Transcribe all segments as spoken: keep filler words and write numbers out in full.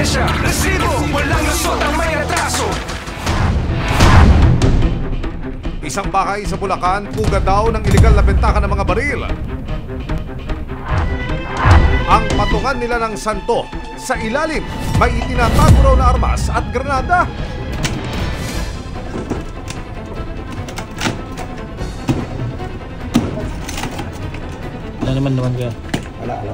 lisensya, resibo, walang lusot ang may atraso. Isang bahay sa Bulacan, puga daw ng iligal na bentahan ng mga baril. Ang patungan nila ng santo, sa ilalim may itinatago raw na armas at granada. Wala naman naman kaya. Wala, wala.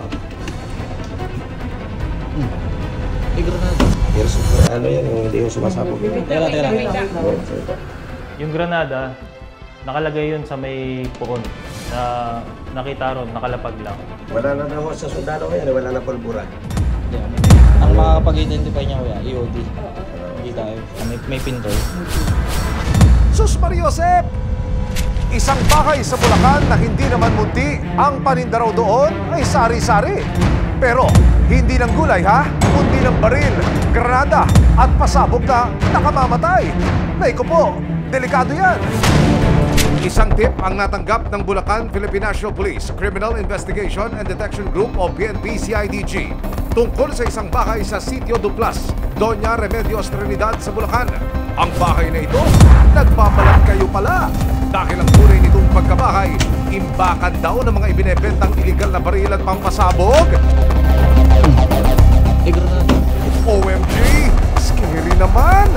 Hmm. May granada. Pero ano yan, yung hindi yung sumasabog. Teka, teka. Yung granada, nakalagay yun sa may puon. Na nakita ron, nakalapag lang. Wala na daw sa sundalo ngayon, wala na pulbura. Yeah. Ang makakapag-identify niya kuya, E O D. Hindi tayo. May, may pinto. Sus Mariosep! Isang bahay sa Bulacan na hindi naman munti, ang paninda raw doon ay sari-sari. Pero hindi ng gulay ha, kundi ng baril, granada at pasabog na nakamamatay. Naiko po, delikado yan. Isang tip ang natanggap ng Bulacan Philippine National Police Criminal Investigation and Detection Group o P N P C I D G tungkol sa isang bahay sa Sitio Duplas, Doña Remedios Trinidad sa Bulacan. Ang bahay na ito, nagpapalat kayo pala dahil ang tunay nitong pagkabahay, imbakan daw ng mga ibinebentang iligal na baril at pampasabog. Eh, granada. O M G! Scary naman!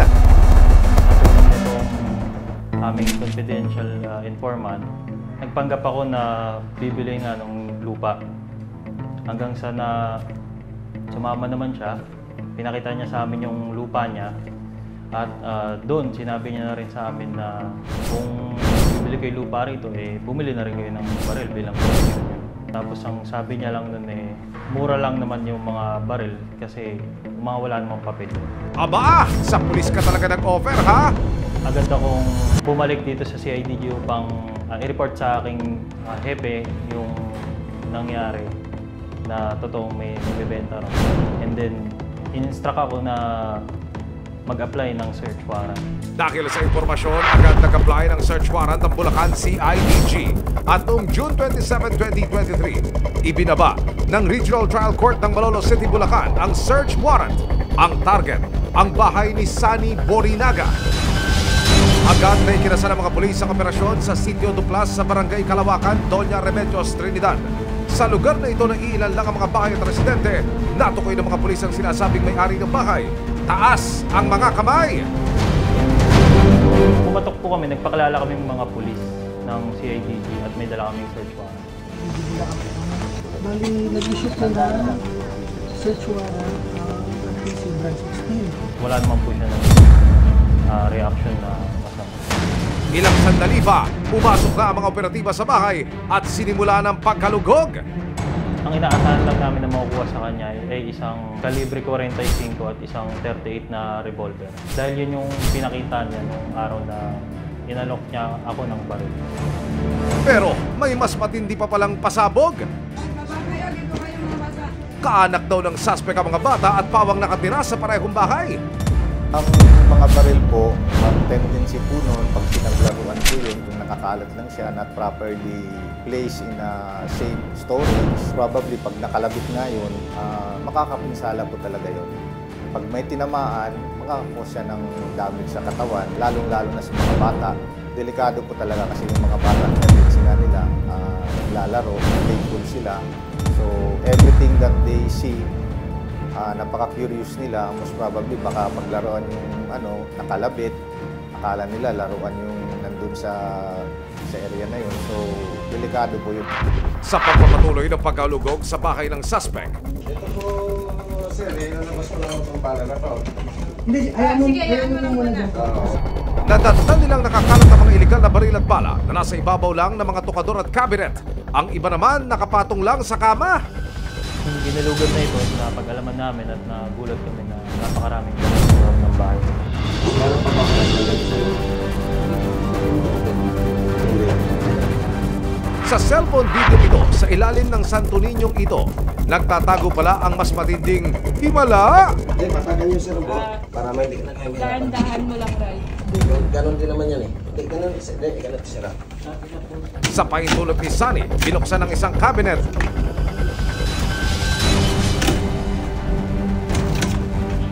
Aming confidential uh, informant, nagpanggap ako na bibili nga ng lupa. Hanggang sa na sumama naman siya, pinakita niya sa amin yung lupa niya. At uh, doon, sinabi niya na rin sa amin na kung bibili kayo lupa rito, eh, bumili na rin kayo ng baril bilang baril. Tapos ang sabi niya lang nun eh, mura lang naman yung mga baril kasi mga wala namang papel. Aba! Sa pulis ka talaga nag-offer, ha? Agad akong bumalik dito sa C I D G upang uh, i-report sa aking uh, hepe yung nangyari na totoong may nagbebenta ron. And then, in-instruct ako na mag-apply ng search warrant. Dahil sa impormasyon, agad nag-apply ng search warrant ang Bulacan C I D G. At noong June twenty-seventh, twenty twenty-three, ibinaba ng Regional Trial Court ng Malolos City, Bulacan ang search warrant. Ang target, ang bahay ni Sunny Borinaga. Agad na ikinasa ng mga pulis ang operasyon sa Sitio Duplas sa Barangay Kalawakan, Doña Remedios Trinidad. Sa lugar na ito na iilan lang ang mga bahay at residente, natukoy ng mga pulis ang sinasabing may-ari ng bahay. Taas ang mga kamay! Pumatok po kami, nagpakilala kami ng mga pulis ng C I D G at may dala kaming search warrant. Bali, nag-issue po na search warrant ang P C Branch sixteen. Wala naman po siya ng uh, reaction na masama. Ilang sandali pa, pumasok na ang mga operatiba sa bahay at sinimula ng pagkalugog. Ang inaasahan lang namin na makukuha sa kanya ay isang kalibre forty-five at isang thirty-eight na revolver. Dahil yun yung pinakita niya nung araw na inalok niya ako ng baril. Pero may mas matindi pa palang pasabog. Kaanak daw ng suspect ang mga bata at pawang nakatira sa parehong bahay. Ang mga baril po, ang tendency po noon, pag pinaglaruan po yun, kung nakakalat lang siya, not properly placed in a safe storage, probably pag nakalabit nga yun, uh, makakapinsala po talaga yun. Pag may tinamaan, makakakos siya ng damage sa katawan, lalong-lalo na sa mga bata. Delikado po talaga kasi yung mga bata, tendency nga nila, uh, lalaro, playful sila. So, everything that they see, Uh, napaka-curious nila, most probably baka paglaruan yung ano, nakalabit, akala nila laruan yung nandun sa sa area na yun. So, delikado po yun. Sa pagpapatuloy ng pagkalugog sa bahay ng suspect. Ito po, sir, eh, nalabas ko lang itong bala na to. Hindi, ayan mo, ayan mo lang muna dyan. Natatanda nilang nakakalat ng mga iligal na baril at bala na nasa ibabaw lang ng mga tukador at cabinet. Ang iba naman nakapatong lang sa kama. Yung ginalugod na ito, napag-alaman namin at nagulat kami na napakaraming loob ng bahay. Sa cellphone video ito, sa ilalim ng Santo Niñong ito, nagtatago pala ang mas matinding himala. Hindi, patagan yung sir po, para may hindi ka na kayo may dahan mo lang, Ray. Ganon din naman yan eh. Hindi, ganon, hindi, ganon sira. Sa pahintulot ni Sunny, binuksan ng isang cabinet.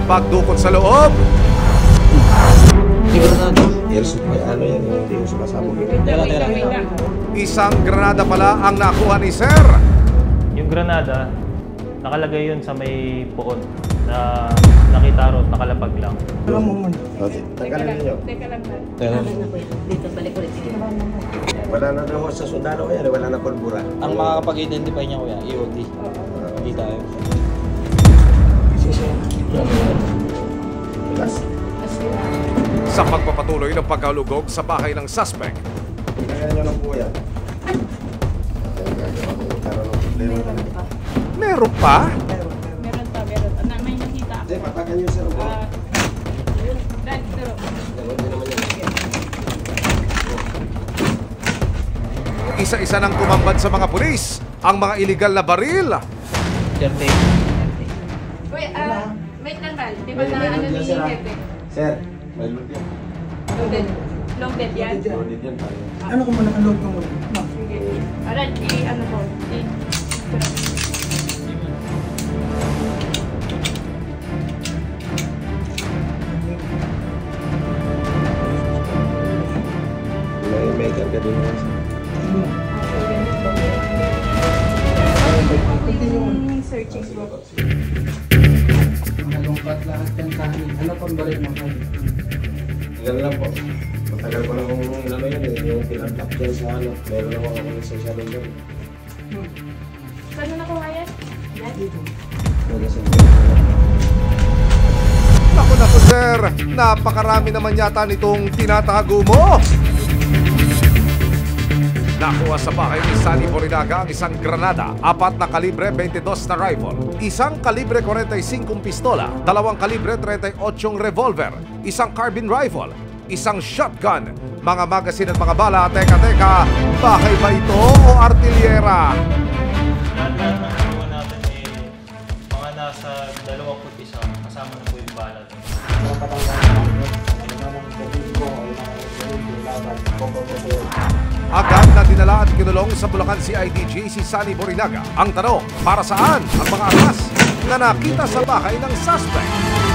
Pagdukot sa loob, Hindi ko na natin. Airsoft ba? Ano yan? Hindi yung sumasabog. Tera, tera. isang granada pala ang nakuha ni Sir. Yung granada, nakalagay yun sa may poon na nakita ro, nakalapag lang. Alam mo muna. Okay. Tanggalin ninyo. Tera. Dito, balik ulit. Wala na daw sa sundalo kaya. Wala na pulbura. Ang makakapag-identify niya kuya, E O D. Hindi tayo. Last. Sa pagpapatuloy ng pagkalugog sa bahay ng suspect, Kaya nyo ng buya. Meron pa. meron pa? Meron pa, meron. Ano, may nakita ako. Hindi, patagan nyo sa rubo. Ah, yun. Dad, pero. Isa-isa nang tumambad sa mga pulis ang mga iligal na baril. Thirty. Uy, ah, wait lang, Val. Di ba na ano ni Hepe? Sir, may loot yan. Loaded. Loaded yan. Loaded yan tayo. Ano ko muna, unload ko muna. No. Sige. Aral, i ano ko. I May may karga din yan. Continue mo. Yung searching ko. Mga lungkat lahat ng kanin. Ano pang balik mo kanin? Ganun lang po. Matagal ko na kung ano yan eh. Yung pinantap dyan sa ano. Meron ako ako ng social media. Saan na nakuha yan? Yan. Naku naku sir, napakarami naman yata nitong tinatago mo. Nakuha sa bahay ni Sunny Borinaga ang isang granada, apat na kalibre twenty-two na rifle, isang kalibre forty-five pistola, dalawang kalibre thirty-eight revolver, isang carbine rifle, isang shotgun, mga magasin at mga bala. Teka, teka, bahay ba ito o artilyera? Lahat na nakuha natin eh, mga nasa dalawang isa, kasama na po yung balat. Agad na dinala at kinulong sa Bulacan C I D G si Sunny Borinaga. Ang tanong, para saan ang mga armas na nakita sa bahay ng suspect?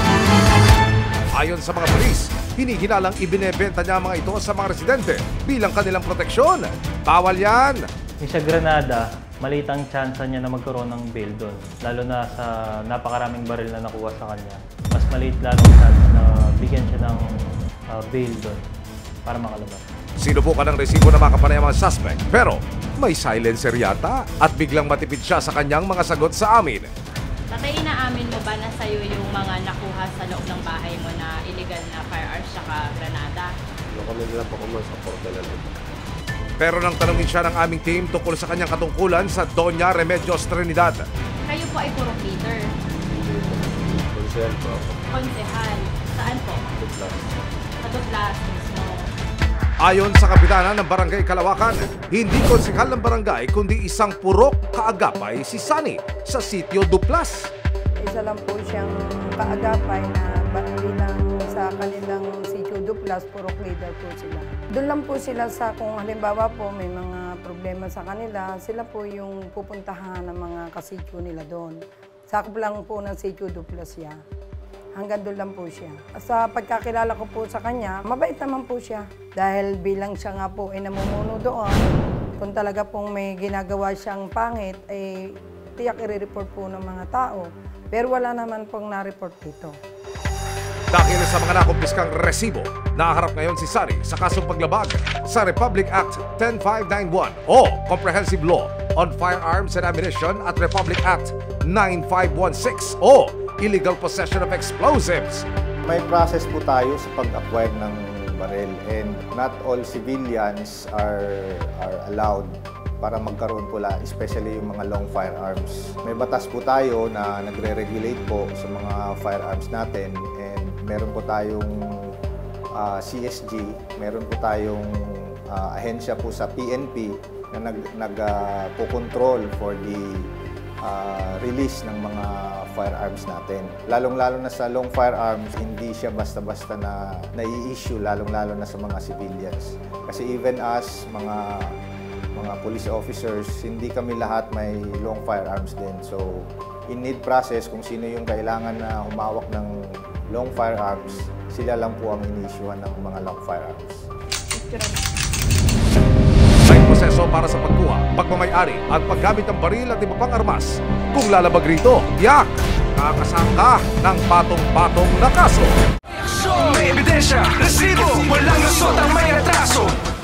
Ayon sa mga pulis, hinihinalang ibinebenta niya ang mga ito sa mga residente bilang kanilang proteksyon. Bawal yan! Yung sa Granada, maliit ang chance niya na magkaroon ng bail doon. Lalo na sa napakaraming baril na nakuha sa kanya. Mas maliit lalo ang chance na bigyan siya ng uh, bail doon para makalabas. Sinubukan ng resibo na makapanay ang mga suspect, pero may silencer yata at biglang matipid siya sa kanyang mga sagot sa amin. Tatay, inaamin mo ba na sa'yo yung mga nakuha sa loob ng bahay mo na illegal na firearms tsaka granada? Ano kami nila po kung sa porta na lang. Pero nang tanungin siya ng aming team tungkol sa kanyang katungkulan sa Doña Remedios Trinidad, Kayo po ay puro leader. Consent po. Konsehal. Saan po? Sa Dutlas mismo. ayon sa kapitana ng Barangay Kalawakan, hindi konsekal ng barangay kundi isang purok kaagapay si Sunny sa sitio Duplas. Isa lang po siyang kaagapay na bilang sa kanilang sitio Duplas, purok leader po sila. Doon lang po sila sa kung halimbawa po may mga problema sa kanila, sila po yung pupuntahan ng mga kasityo nila doon. Sakop lang po ng sitio Duplas siya. Hanggang doon lang po siya. Sa pagkakilala ko po sa kanya, mabait naman po siya. Dahil bilang siya nga po ay namumuno doon, kung talaga pong may ginagawa siyang pangit, ay tiyak i-report po ng mga tao. Pero wala naman pong na-report dito. Dahil sa mga nakumpiskang resibo, nakaharap ngayon si Sunny sa kasong paglabag sa Republic Act ten five ninety-one o Comprehensive Law on Firearms and Ammunition at Republic Act nine five sixteen o Illegal Possession of Explosives. May process po tayo sa pag-acquire ng baril and not all civilians are are allowed para magkaroon po la, especially yung mga long firearms. May batas po tayo na nagre-regulate po sa mga firearms natin and meron po tayong uh, C S G, meron po tayong uh, ahensya po sa P N P na nag, nag uh, po control for the uh, release ng mga firearms natin. Lalong-lalo na sa long firearms, hindi siya basta-basta na nai-issue, lalong-lalo na sa mga civilians. Kasi even as mga mga police officers, hindi kami lahat may long firearms din. So, in need process, kung sino yung kailangan na humawak ng long firearms, sila lang po ang inisyuhan ng mga long firearms. May proseso para sa pagkuha, pagmamayari at paggamit ng baril at iba pang armas. Kung lalabag rito, yak! Kakasangka ng patong-patong na kaso. May ebidensya, resibo, walang lusot ang may atraso.